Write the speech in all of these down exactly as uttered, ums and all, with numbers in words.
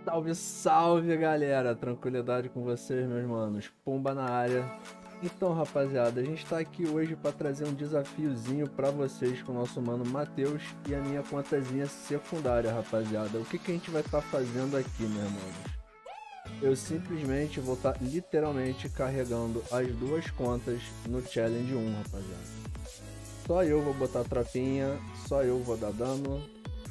Salve, salve, galera! Tranquilidade com vocês, meus manos. Pomba na área. Então, rapaziada, a gente tá aqui hoje para trazer um desafiozinho para vocês com o nosso mano Matheus e a minha contazinha secundária, rapaziada. O que, que a gente vai estar tá fazendo aqui, meus manos? Eu simplesmente vou estar tá, literalmente carregando as duas contas no Challenge um, rapaziada. Só eu vou botar a tropinha, só eu vou dar dano.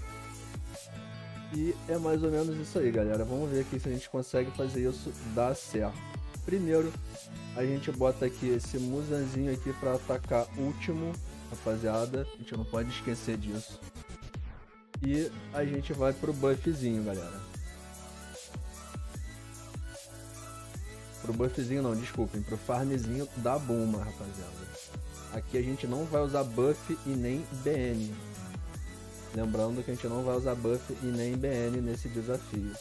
E é mais ou menos isso aí, galera. Vamos ver aqui se a gente consegue fazer isso dar certo. Primeiro, a gente bota aqui esse Muzanzinho aqui para atacar último, rapaziada. A gente não pode esquecer disso. E a gente vai pro buffzinho, galera. Pro buffzinho não, desculpem. Pro farmzinho da Bulma, rapaziada. Aqui a gente não vai usar buff e nem B N. Lembrando que a gente não vai usar buff e nem B N nesse desafio.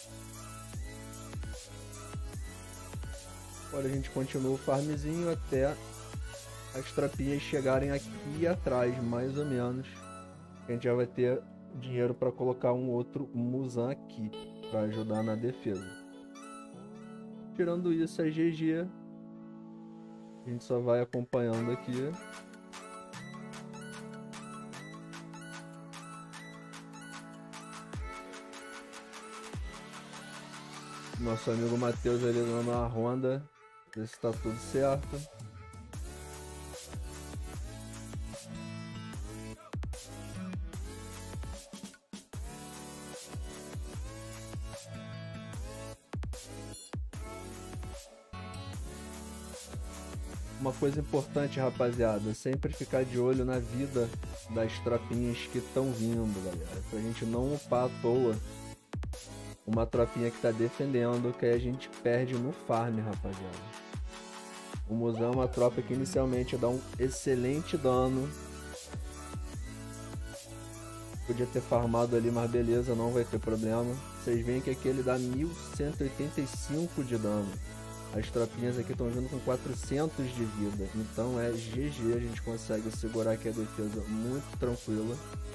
Agora a gente continua o farmzinho até as tropinhas chegarem aqui atrás, mais ou menos. A gente já vai ter dinheiro para colocar um outro Muzan aqui, para ajudar na defesa. Tirando isso, é G G. A gente só vai acompanhando aqui. Nosso amigo Matheus ali dando uma ronda, ver se tá tudo certo. Uma coisa importante, rapaziada, sempre ficar de olho na vida das tropinhas que estão vindo, galera, pra gente não upar à toa uma tropinha que tá defendendo, que aí a gente perde no farm, rapaziada. O Muzan é uma tropa que inicialmente dá um excelente dano. Podia ter farmado ali, mas beleza, não vai ter problema. Vocês veem que aqui ele dá mil cento e oitenta e cinco de dano. As tropinhas aqui estão vindo com quatrocentos de vida. Então é G G, a gente consegue segurar aqui a defesa muito tranquila.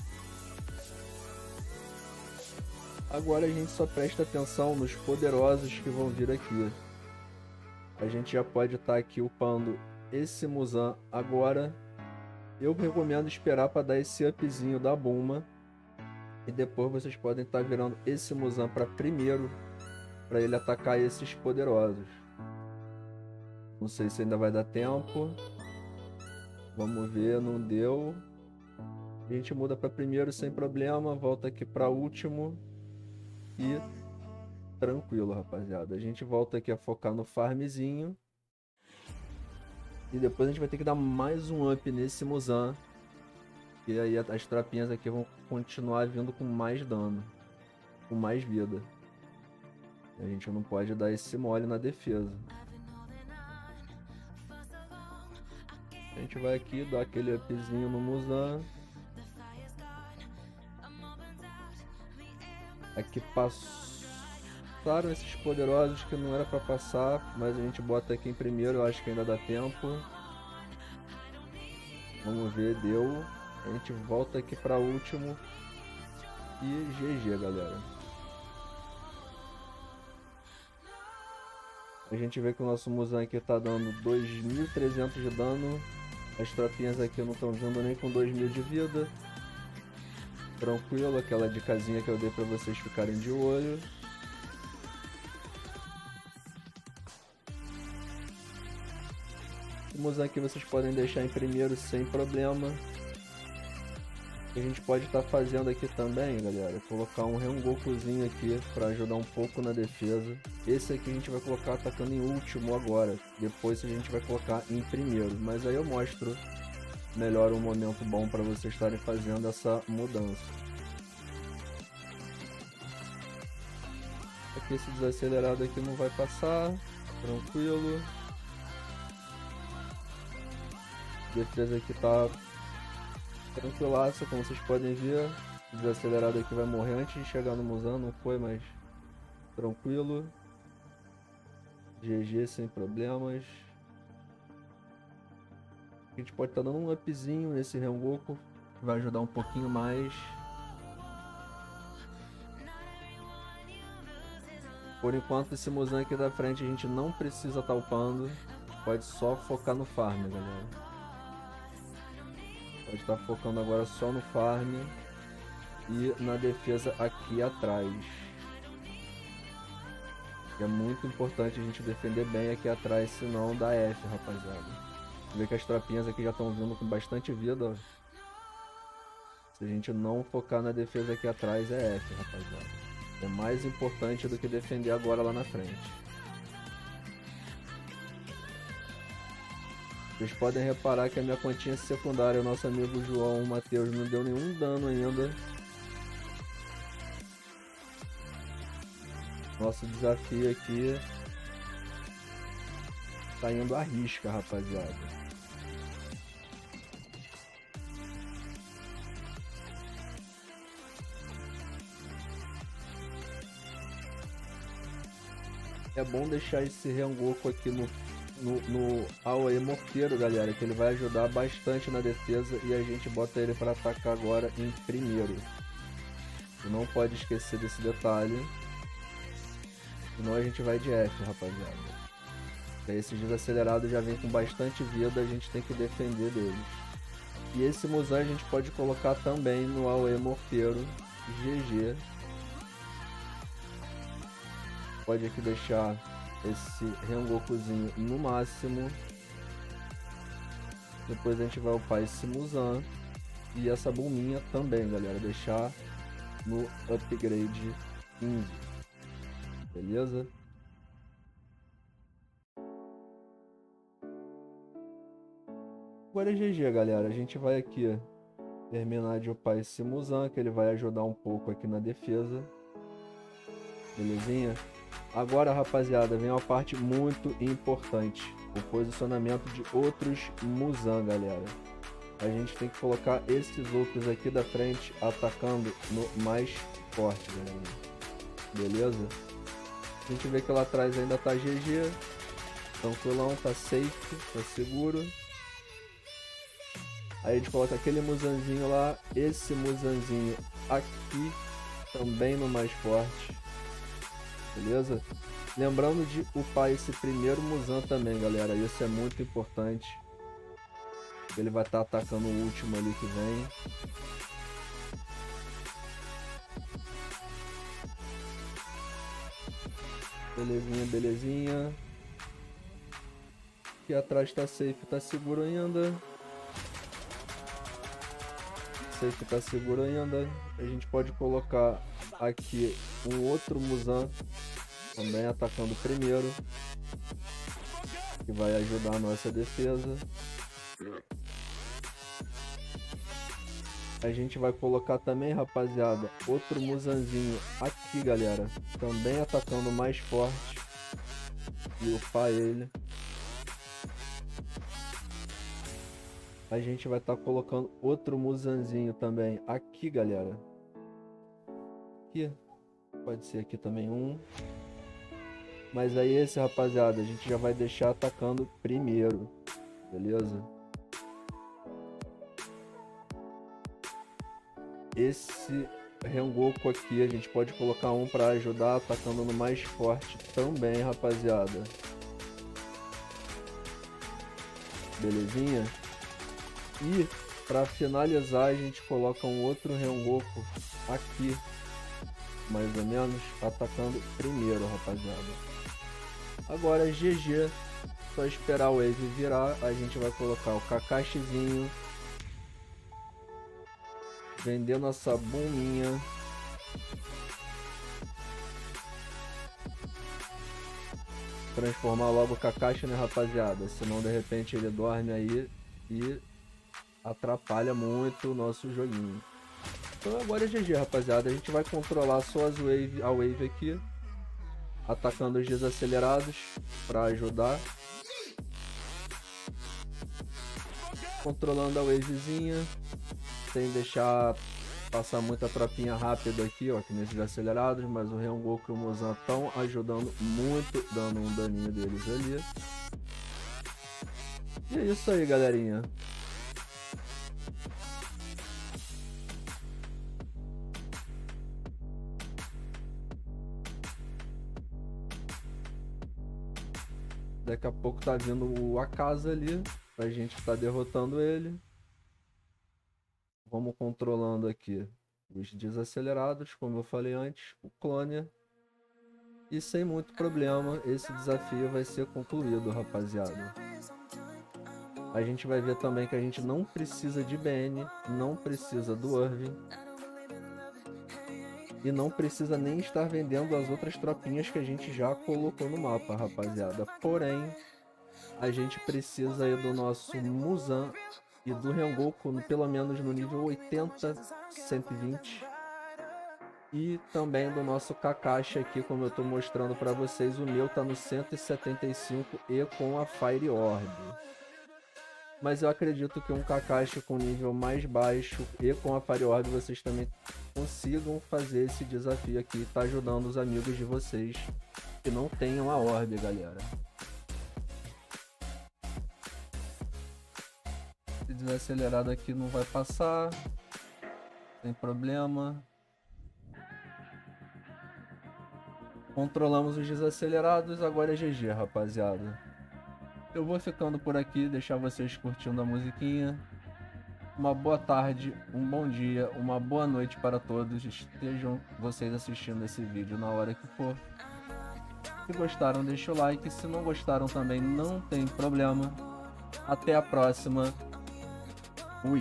Agora a gente só presta atenção nos poderosos que vão vir aqui. A gente já pode estar aqui upando esse Muzan agora. Eu recomendo esperar para dar esse upzinho da Bulma. E depois vocês podem estar virando esse Muzan para primeiro, para ele atacar esses poderosos. Não sei se ainda vai dar tempo. Vamos ver, não deu. A gente muda para primeiro sem problema, volta aqui para último. E tranquilo, rapaziada. A gente volta aqui a focar no farmzinho. E depois a gente vai ter que dar mais um up nesse Muzan. E aí as trapinhas aqui vão continuar vindo com mais dano. Com mais vida. A gente não pode dar esse mole na defesa. A gente vai aqui dar aquele upzinho no Muzan. Aqui passaram esses poderosos que não era para passar, mas a gente bota aqui em primeiro, eu acho que ainda dá tempo. Vamos ver, deu. A gente volta aqui para último. E G G, galera. A gente vê que o nosso Muzan aqui tá dando dois mil e trezentos de dano. As tropinhas aqui não estão vindo nem com dois mil de vida. Tranquilo, aquela dicasinha que eu dei para vocês ficarem de olho. O Muzan aqui vocês podem deixar em primeiro sem problema. O que a gente pode estar tá fazendo aqui também, galera, é colocar um Rengokuzinho aqui para ajudar um pouco na defesa. Esse aqui a gente vai colocar atacando em último agora. Depois a gente vai colocar em primeiro. Mas aí eu mostro melhor um momento bom para vocês estarem fazendo essa mudança. Aqui esse desacelerado aqui não vai passar, tranquilo. A defesa aqui tá tranquilaça, como vocês podem ver. O desacelerado aqui vai morrer antes de chegar no Muzan, não foi, mas tranquilo. G G sem problemas. A gente pode estar tá dando um upzinho nesse Rengoku, que vai ajudar um pouquinho mais. Por enquanto, esse Muzan aqui da frente a gente não precisa estar upando. Pode só focar no farm, galera. Pode estar focando agora só no farm e na defesa aqui atrás. É muito importante a gente defender bem aqui atrás, senão dá F, rapaziada. Vê que as tropinhas aqui já estão vindo com bastante vida, ó. Se a gente não focar na defesa aqui atrás, é F, rapaziada. É mais importante do que defender agora lá na frente. Vocês podem reparar que a minha continha secundária, o nosso amigo João Matheus, não deu nenhum dano ainda. Nosso desafio aqui tá indo à risca, rapaziada. É bom deixar esse Rengoku aqui no, no, no A O E morteiro, galera, que ele vai ajudar bastante na defesa e a gente bota ele para atacar agora em primeiro. E não pode esquecer desse detalhe, senão a gente vai de F, rapaziada. Esses desacelerados já vem com bastante vida, a gente tem que defender deles. E esse Muzan a gente pode colocar também no A O E morteiro, G G. Pode aqui deixar esse Rengokuzinho no máximo. Depois a gente vai upar esse Muzan. E essa Bulminha também, galera. Deixar no upgrade quinze. Beleza? Agora é G G, galera. A gente vai aqui terminar de upar esse Muzan, que ele vai ajudar um pouco aqui na defesa. Belezinha? Agora, rapaziada, vem uma parte muito importante. O posicionamento de outros Muzan, galera. A gente tem que colocar esses outros aqui da frente atacando no mais forte, galera. Beleza? A gente vê que lá atrás ainda tá G G. Tranquilão, tá safe, tá seguro. Aí a gente coloca aquele Muzanzinho lá. Esse Muzanzinho aqui também no mais forte. Beleza? Lembrando de upar esse primeiro Muzan também, galera. Isso é muito importante. Ele vai estar tá atacando o último ali que vem. Belezinha, belezinha. Aqui atrás tá safe, tá seguro ainda. Safe tá seguro ainda. A gente pode colocar aqui um outro Muzan também atacando primeiro, que vai ajudar a nossa defesa. A gente vai colocar também, rapaziada, outro Muzanzinho aqui, galera, também atacando mais forte, e upar ele. A gente vai estar tá colocando outro Muzanzinho também aqui, galera. Aqui. Pode ser aqui também um. Mas aí esse, rapaziada, a gente já vai deixar atacando primeiro. Beleza? Esse Rengoku aqui a gente pode colocar um para ajudar atacando no mais forte também, rapaziada. Belezinha? E para finalizar a gente coloca um outro Rengoku aqui, mais ou menos, atacando primeiro, rapaziada. Agora G G, só esperar o wave virar, a gente vai colocar o Kakashizinho, vender nossa Bulminha, transformar logo o Kakashi, né, rapaziada? Senão de repente ele dorme aí e atrapalha muito o nosso joguinho. Então agora é G G, rapaziada. A gente vai controlar só as wave, a wave aqui, atacando os desacelerados para ajudar, controlando a wavezinha, sem deixar passar muita tropinha rápida aqui, ó, que nesses acelerados, mas o Rengoku e o Muzan estão ajudando muito, dando um daninho deles ali. E é isso aí, galerinha. Daqui a pouco tá vindo o Akaza ali, pra gente tá derrotando ele. Vamos controlando aqui os desacelerados, como eu falei antes, o clone. E sem muito problema, esse desafio vai ser concluído, rapaziada. A gente vai ver também que a gente não precisa de B N, não precisa do Irving. E não precisa nem estar vendendo as outras tropinhas que a gente já colocou no mapa, rapaziada. Porém, a gente precisa aí do nosso Muzan e do Rengoku, pelo menos no nível oitenta, cento e vinte. E também do nosso Kakashi aqui, como eu estou mostrando para vocês. O meu tá no cento e setenta e cinco e com a Fire Orb. Mas eu acredito que um Kakashi com nível mais baixo e com a Fire Orb vocês também consigam fazer esse desafio aqui. Tá ajudando os amigos de vocês que não tenham a Orb, galera. Esse desacelerado aqui não vai passar. Sem problema. Controlamos os desacelerados, agora é G G, rapaziada. Eu vou ficando por aqui, deixar vocês curtindo a musiquinha. Uma boa tarde, um bom dia, uma boa noite para todos. Estejam vocês assistindo esse vídeo na hora que for. Se gostaram, deixa o like. Se não gostaram também, não tem problema. Até a próxima. Fui.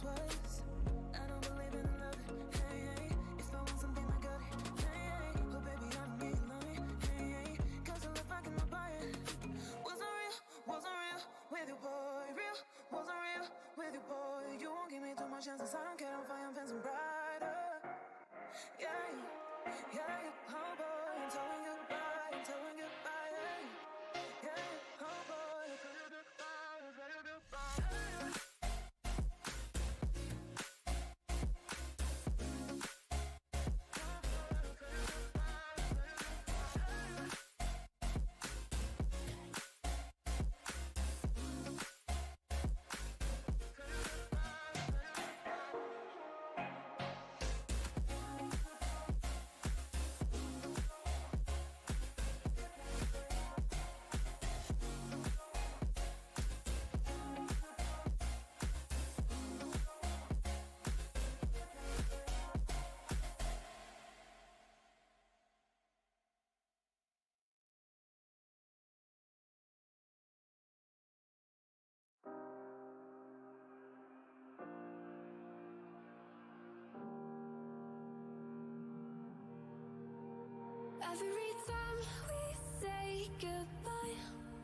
Every time we say goodbye,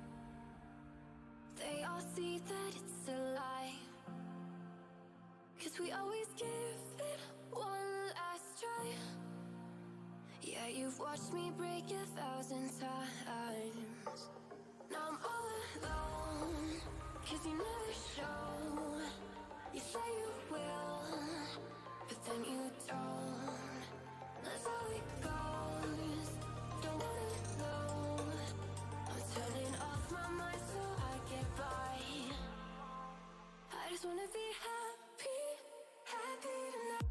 they all see that it's a lie. 'Cause we always give it one last try. Yeah, you've watched me break a thousand times. Now I'm all alone, 'cause you never show. You say you will, but then you don't. That's how it goes. Don't wanna know. I'm turning off my mind so I get by. I just wanna be happy, happy tonight.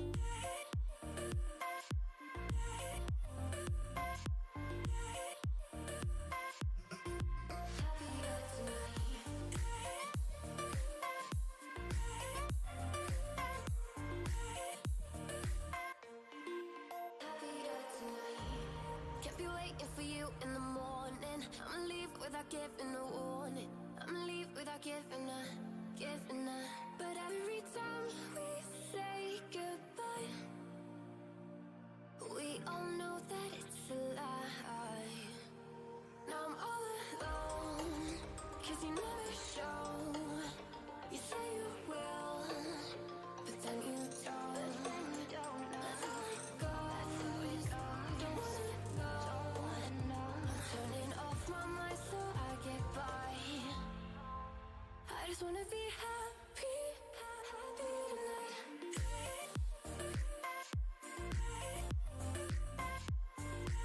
Happier tonight. Happier tonight. Can't be waiting for you in the morning. I'ma leave without giving a warning. I'ma leave without giving a, giving a. But every time we say goodbye, we all know that it's a lie. Now I'm all alone, 'cause you never show. You say you will, but then you don't. That's how it goes. Don't wanna know. I'm turning off my mind so I get by. I just wanna be happy, happy tonight.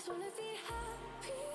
just wanna be happy